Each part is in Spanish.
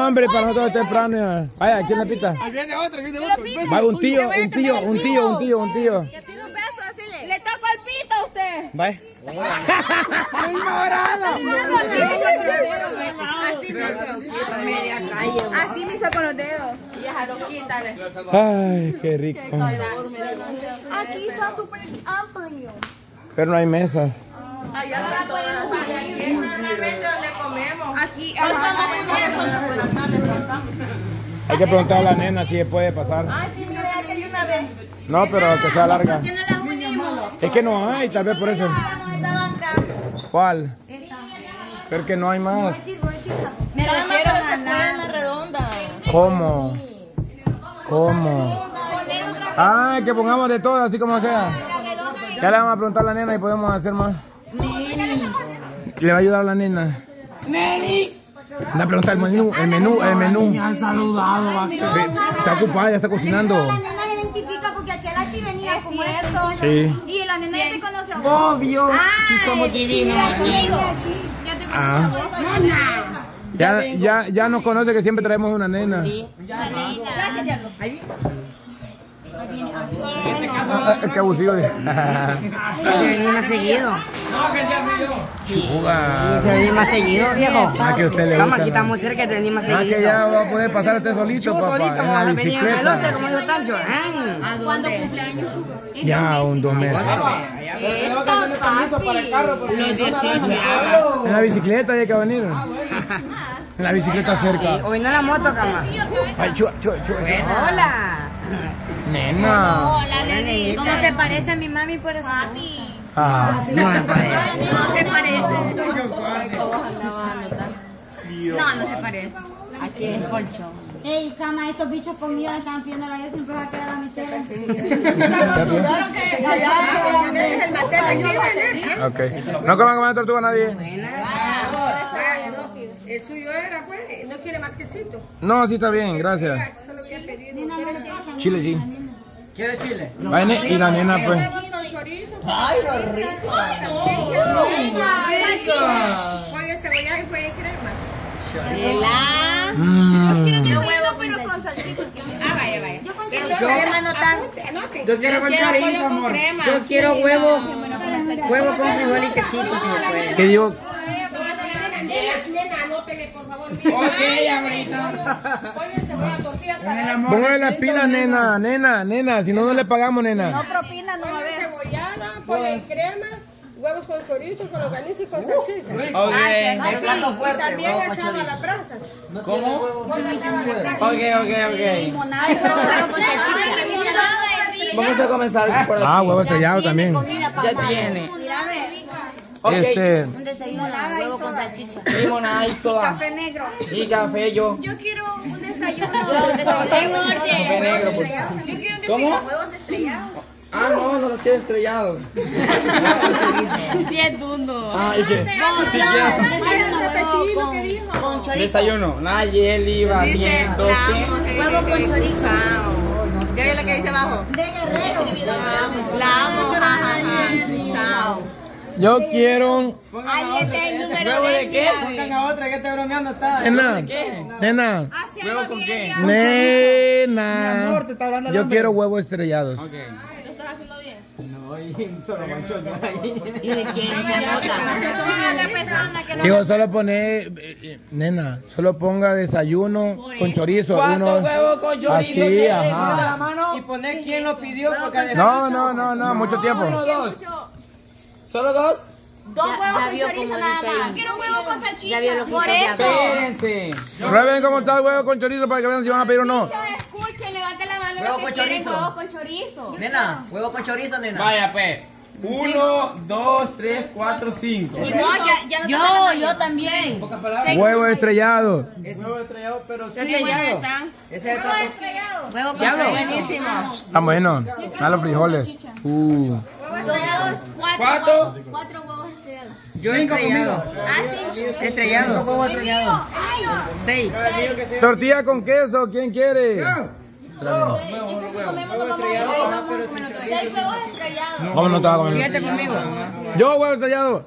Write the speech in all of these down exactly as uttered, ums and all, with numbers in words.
hombre, para nosotros es temprano. Ya. Vaya, ¿quién le pita? Ahí viene otro, viene otro. Va un tío, un tío, un tío, un tío, un tío. Que tire un beso, decirle. Le toco el pito a usted. Vaya. Así me hizo con los dedos. Y ya lo quítale. Ay, qué rico. Aquí está súper amplio. Pero no hay mesas. Allá está donde comemos. Aquí. Hay que preguntarle a la nena si puede pasar. Ay, sí, mire, aquí hay una vez. No, pero que sea larga. Es que no hay, tal vez por eso. ¿Cuál? Pero que no hay más. Me refiero a la redonda. ¿Cómo? ¿Cómo? Ah, que pongamos de todo, así como sea. Ya le vamos a preguntar a la nena y podemos hacer más. Le va a ayudar a la nena. Anda a preguntar el menú, el menú, el menú. Me han saludado. Está ocupada, ya está cocinando. La nena se identifica porque aquel así venía como esto. Sí. Y la nena ya te conoce. Obvio. Si somos divinos. Ah. Ya, ya, ya nos conoce que siempre traemos una nena. Sí. Gracias, diablo. Ah, qué abusivo. Hay que venir más seguido. Juga. Hay que venir más seguido, viejo. Ah, que a usted le Vamos, gusta, aquí ¿no? estamos cerca, hay que venir más Ah, seguido. que ya va a poder pasar usted solito, Yo papá, solito, en vamos la a venir en el elote, bicicleta. como dijo Tancho. Ah. ¿Cuándo cumpleaños? Ya, un dos meses. Los dieciocho. En la bicicleta hay que venir. En la bicicleta cerca. Hoy no la moto, cama. Ay, chua, chua, chua, chua. Hola. Nena. Hola, nene. ¿Cómo se parece a mi mami por eso? Ah. No me parece. No se parece. No, no se parece. Aquí es colchón. Ey, cama, estos bichos conmigo están pidiendo la yo siempre va a quedar a mi cera. Ese es el matel aquí. Ok. No coman comer tortuga nadie. El suyo era, pues, no quiere más quesito. No, sí está bien, gracias. Solo que ha pedido. Nena, no le pasa. Chile, sí. ¿Quiere chile? Va, ne- y la nena, pues. Ay, lo rico. Pollo, cebolla y pollo y crema. Mm. Yo huevo, pero con salchicha. Ah, vaya, vaya. Yo con Pero chorizo. déjame anotar. Yo quiero con chorizo, amor. Yo quiero huevo, huevo con frijol y quesito, si me puede. ¿Qué digo? Nena, anótele, por favor. Ok, ahorita. Pollo, cebolla, tortilla. Póngale las pilas, nena, nena, nena. Si no, no le pagamos, nena. Propina, no va a haber. Cebollada, pollo y crema. Huevos con chorizo, con longaniza y con salchicha. Ok. El plato fuerte. También asado a las brasas. ¿Cómo? Pollo asado a las brasas. Ok, ok, ok. Huevo con salchicha. Vamos a comenzar por Ah, huevo sellado también. Ya tiene. Ok. Este, Un desayuno, huevo con salchicha. Limonada y soda. Café negro. Y café yo. Yo quiero un desayuno. Café negro, por favor. Yo quiero un ¿Cómo? huevos estrellados. Ah, no, no los quiero estrellados. Sí, es dundo. Ah, ¿y qué? Desayuno, huevo con, con chorizo. Desayuno. Nayeli, Barrientos. Huevo con chorizo. ¿Ya ve lo que dice abajo? De Guerrero. La amo, jajaja. Chao. yo quiero. Ahí está el número ¿Huevo de qué? Pongan a otra que esté bromeando, está. Nena, nena, ¿Huevo con qué? nena. te está hablando Yo quiero huevos estrellados. Ok. ¿Y de quién se anota? Digo, solo pone, eh, eh, nena, solo ponga desayuno con chorizo. ¿Cuántos Uno, huevos con chorizo así, quiere? ajá. Mira la mano. Y poner quién lo pidió, porque No, no, no, no, mucho tiempo. Uno, dos. ¿Solo dos? Dos huevos ya con vio chorizo cómo nada dice ahí. más. Quiero un huevo con salchicha. Ya vio lo que Por hizo eso. Espérense. Prueben cómo está el huevo con chorizo para que vean si van a pedir o no. Escuchen, levanten la mano. Huevo los que con quieren chorizo. Huevo con chorizo. Nena, huevo con chorizo, nena. Vaya, pues. Uno, dos, tres, cuatro, cinco. Y vos, ya, ya no yo, yo también. Pocas palabras. Huevo estrellado. Huevo estrellado, pero sí. Estrellado. Ese es el plato. Huevo con Diablo. buenísimo. Está bueno. A los frijoles. Uh. ¿Cuatro? Cuatro huevos estrellados. Yo estrellado. Ah, sí. Estrellado. Huevo estrellado. Seis. Tortilla con queso, ¿quién quiere? Huevo estrellado. Pero sin Seis huevos estrellados. ¿Cómo no te vas a comer? Siete conmigo. Yo, huevo estrellado.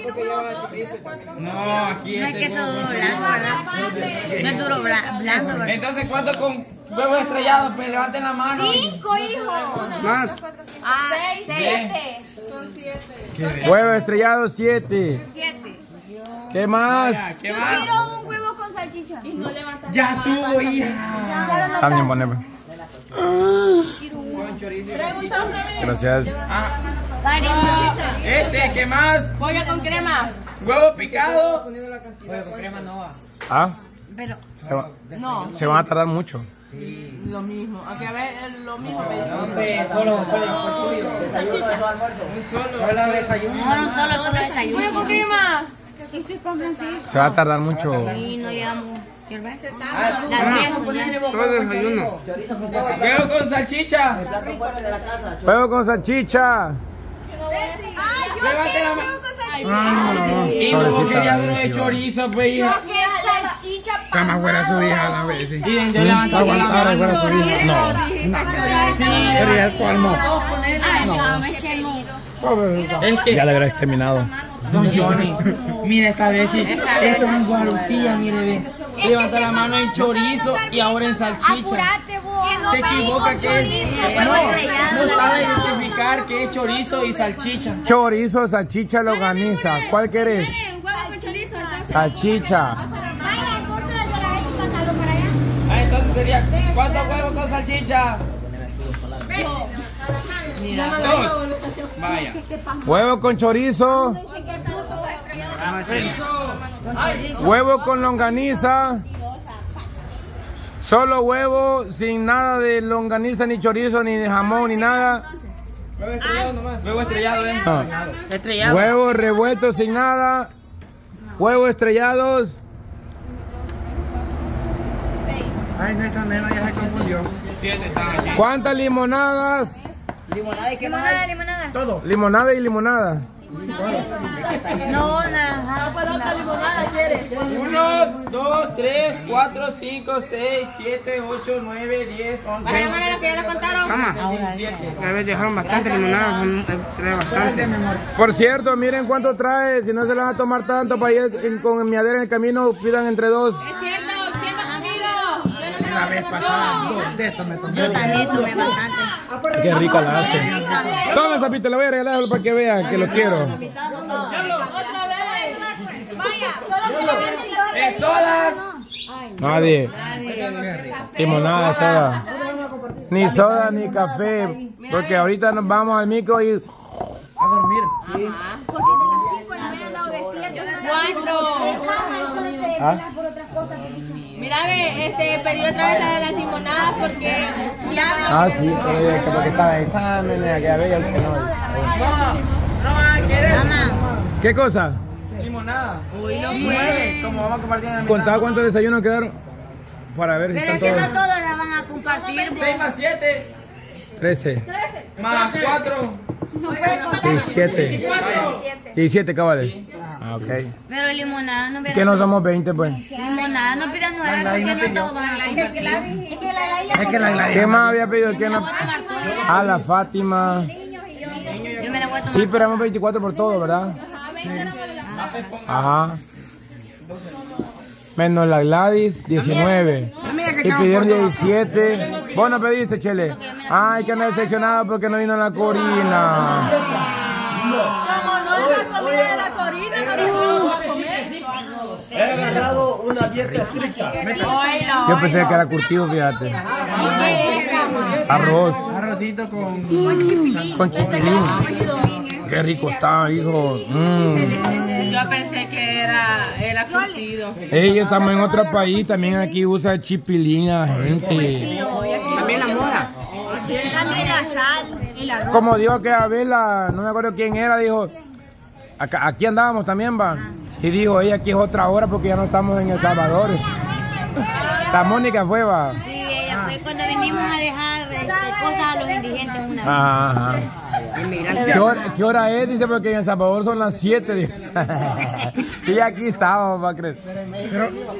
No, aquí No es este que eso huevo. duro blanco, ¿verdad? No es duro bla- blando, ¿verdad? Entonces, ¿cuánto con huevos estrellados? Pues levanten la mano. Cinco, hijo. Más. Ah, seis, siete. Huevo estrellado, siete. Siete. ¿Qué más? Vaya, ¿qué más? Quiero un huevo con salchicha. Y no levantas. Ya estuvo, hija. También ponemos. Gracias. Ah, Cariño. este, ¿qué más? Pollo con crema. Huevo picado. Ah, Pero, se, va- no, se van a tardar mucho. lo mismo. Aquí a ver, lo mismo. Solo, solo. Desayuno, almuerzo. Solo desayuno. No, no, solo, solo desayuno. Pollo con crema. Se va a tardar mucho. Y no llegamos. ¿Quieres ver? Las diez. Solo desayuno. Huevo con salchicha. Huevo con salchicha. Levanten la mano. Y no quería uno de chorizo, pues, hija. Está más buena su hija a la vez. Sí. Miren, yo levanto la mano. buena su hija. No. Sería el colmo. Es que, Ya le habrá exterminado. don Johnny, mire esta vez, sí, esto es en guarutilla, mire, ve. Levanta la mano en chorizo y ahora en salchicha. Se equivoca que es. No, no sabe identificar que es chorizo y salchicha. Chorizo, salchicha, longaniza. ¿Cuál querés? Salchicha. Vaya, entonces de la vez pasarlo para allá. Ah, entonces sería, ¿cuántos huevos con salchicha? Dos. Vaya. Huevo con chorizo. Huevo con longaniza. Solo huevo, sin nada de longaniza, ni chorizo, ni jamón, ni nada. Huevo estrellado, ¿eh? No. Estrellado. Huevos revueltos sin nada. Huevos estrellados. Ay, no, esta nena ya se confundió. Siete estaban aquí. ¿Cuántas limonadas? Limonada y qué más. Limonada, limonada. Todo. Limonada y limonada. No, naranja. Uno, dos, tres, cuatro, cinco, seis, siete, ocho, nueve, diez, once. Vamos. Siete. A ver, dejaron bastante limonada. son- eh, Trae bastante. Por cierto, miren cuánto trae. Si no se la van a tomar tanto para ir en- con el miadero en el camino, pidan entre dos. Una vez pasada, dos de estos me tomé. Yo también tomé bastante. Qué rica la hace. Rica. Toma esa pita, la voy a regalar para que vean que lo quiero. ¡Eh, sodas! Nadie. Limonada toda. Ni soda ni café. Porque ahorita nos vamos al micro y A dormir. ¿Ah? Mira, ve, este, pedí otra vez la de las limonadas porque ya... Ah, sí, pero que porque estaba en exámenes, que había que no. Mamá, ¿Qué cosa? Limonada. Uy, no puede. Como vamos a compartir en la mitad. ¿Contaba cuántos desayunos quedaron? Para ver si pero es están que no todos. todos la van a compartir. seis más siete. Trece. Más cuatro. Diecisiete. Diecisiete, cabales. Ah, ok. Pero limonada no Que no somos veinte, pues. Limonada no pidas nueve porque no todos van a compartir. Es que la ¿Qué más había pedido? ¿Quién no? Ah, la Fátima. Yo me la voy a tomar. Sí, pero éramos veinticuatro por todo, ¿verdad? Ajá. Menos la Gladys, diecinueve. Y pidieron diecisiete. Vos no pediste, Chele. Ay, que anda decepcionado porque no vino la Corina. He agarrado una dieta estricta. Yo pensé que era curtido, fíjate. Arroz Arrocito con... con chipilín. Qué rico está, hijo. Mm. Yo pensé que era, era curtido. Ey, estamos en otro país, también aquí usa chipilín la gente. También la mora. También la sal, el arroz. Como dijo que Abela, no me acuerdo quién era, dijo, acá, aquí andábamos también, va. Y dijo, ella aquí es otra hora porque ya no estamos en El Salvador. La Mónica fue, va. Sí, ella fue cuando vinimos a dejar este, cosas a los indigentes una vez. Ajá. ¿Qué hora, ¿Qué hora es? Dice, porque en El Salvador son las siete. Y aquí estábamos, va a creer.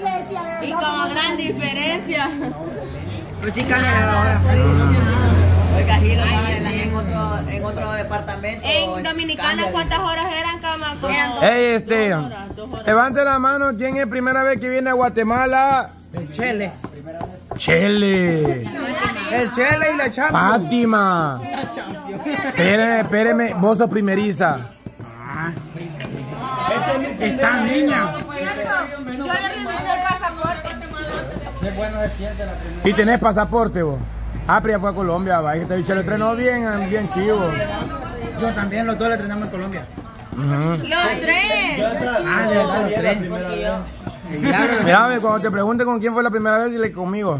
Y como gran diferencia. Pues sí, cambia la hora. Oiga, Giro, en otro, en otro departamento. En Dominicana, ¿cuántas horas eran, cama? Eran dos. Ey, este, levante la mano, ¿quién es primera vez que viene a Guatemala? El Chele. Chele. El Chele y la Champions. Fátima. Espéreme, espéreme, vos sos primeriza. Está niña. Yo le revisé el pasaporte. ¿Y tenés pasaporte vos? Ah, pero ya fue a Colombia, va. Este bicho lo entrenó bien, bien chivo. Yo también, los dos le entrenamos en Colombia. Uh-huh. Los tres. Ah, de verdad, los tres. Mira, ve, cuando te pregunte con quién fue la primera vez, dile conmigo.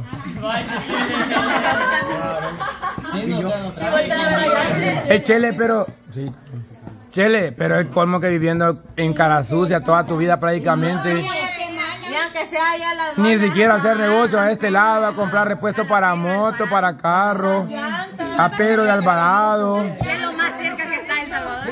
Y yo. Es Chele, pero... Sí. Chele, pero es colmo que viviendo en cara sucia toda tu vida prácticamente. Y aunque sea ya las Ni siquiera hacer negocio a este lado, a comprar repuestos para moto, para carro, a Pedro de Alvarado. es lo más cerca que está El Salvador.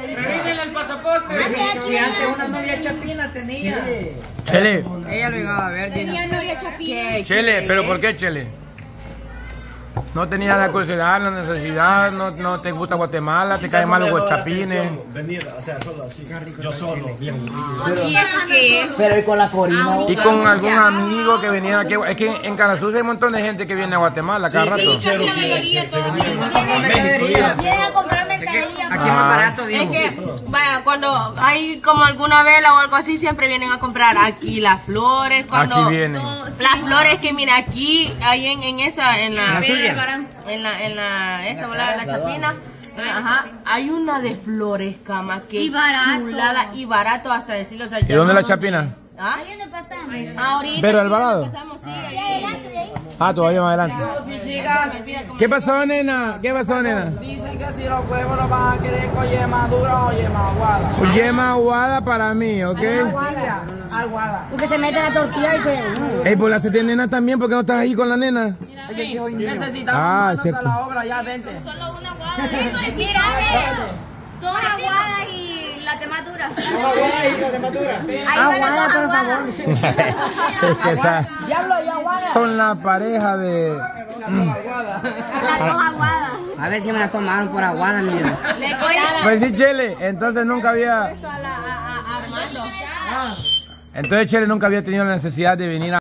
Si antes una novia chapina tenía. Chele, Ella lo llegaba a ver. Tenía novia chapina. Chele, pero ¿por qué Chele? No tenía la curiosidad, la necesidad, no, no te gusta Guatemala, te caen mal los guachapines. Venir, o sea, solo así. Yo solo, bien. ¿Y eso qué es? Pero y con la corina. Y con algún amigo que venía aquí. Es que en Carasucia hay un montón de gente que viene a Guatemala cada rato. Casi la mayoría todos. Vienen a comprar mercadería. Aquí es más barato, Es viejo. que, vaya, cuando hay como alguna vela o algo así, siempre vienen a comprar aquí las flores. Cuando Aquí vienen. Las flores que mira aquí, ahí en, en esa, en la, La suya. en la, en la, esa, ¿verdad? La chapina. Ajá, hay una de flores, cama, que Y barato. chulada y barato hasta decirlo. O sea, ¿Y ya dónde no la chapina? ¿Ah? Ahí donde pasamos. Ahorita. ¿Pero sí, Alvarado? empezamos, sí, ahí. Adelante de ahí. Ah, todavía más adelante. ¿Qué pasó, nena? ¿Qué pasó, nena? Dicen que si los huevos los van a querer con yema dura o yema aguada. Yema aguada para mí, ¿ok? Aguada. Porque se mete la tortilla y se... Ey, pues la siete nena también, ¿por qué no estás ahí con la nena? Necesitamos Ah, manos cierto. a la obra, ya vente. Solo una guada. Mira, dos aguadas y la que más dura. Aguada, por favor. Es que esa- Diablo, y aguada. son la pareja de... Las dos aguadas. A ver si me la tomaron por aguada, mira. Le quitaron Pues sí, Chele, entonces nunca había... a, la, a, a Armando. Entonces Chele nunca había tenido la necesidad de venir a...